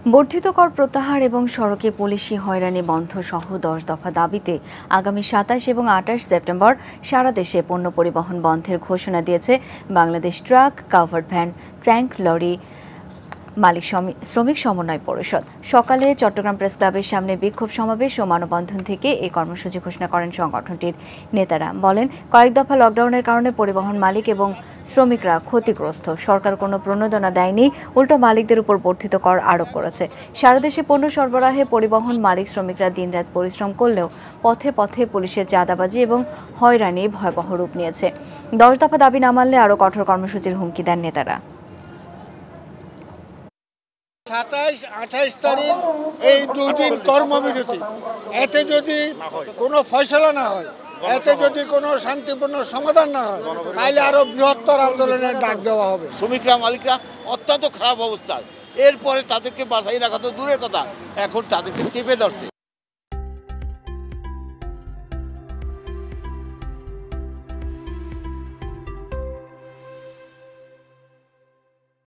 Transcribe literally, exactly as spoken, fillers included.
বর্ধিত কর প্রত্যাহার এবং সড়কে পুলিশি হয়রানি বন্ধ সহ দশ দফা দাবিতে আগামী সাতাশ এবং আটাশ সেপ্টেম্বর সারা দেশে পণ্য পরিবহন বন্ধের ঘোষণা দিয়েছে Bangladesh truck, covered van, tank lorry মালিক শ্রমিক সমন্বয় পরিষদ। সকালে চট্টগ্রাম প্রেস ক্লাবের সামনে বিক্ষোভ সমাবেশ ও মানববন্ধন থেকে এই কর্মসূচি ঘোষণা করেন সংগঠনটির নেতারা। বলেন, কয়েক দফা লকডাউনের কারণে পরিবহন মালিক এবং শ্রমিকরা ক্ষতিগ্রস্ত। সরকার কোনো প্রণোদনা দেয়নি, উল্টো মালিকদের উপর বর্ধিত কর আরোপ করেছে। সারা দেশে পণ্য সরবরাহে পরিবহন মালিক শ্রমিকরা দিনরাত পরিশ্রম করলেও পথে পথে পুলিশের চাঁদাবাজি এবং হয়রানি ভয়াবহ রূপ নিয়েছে। দশ দফা দাবি না মানলে আরও কঠোর কর্মসূচির হুমকি দেন নেতারা। সাতাইশ আঠাইশ তারিখ এই দুদিন কর্মবিরতি, এতে যদি কোনো ফয়সলা না হয়, এতে যদি কোনো শান্তিপূর্ণ সমাধান না হয়, তাহলে আরো বৃহত্তর আন্দোলনের ডাক দেওয়া হবে। শ্রমিকরা মালিকরা অত্যন্ত খারাপ অবস্থায়, এরপরে তাদেরকে বাঁচাই রাখা তো দূরের কথা, এখন তাদেরকে চেপে ধরছে।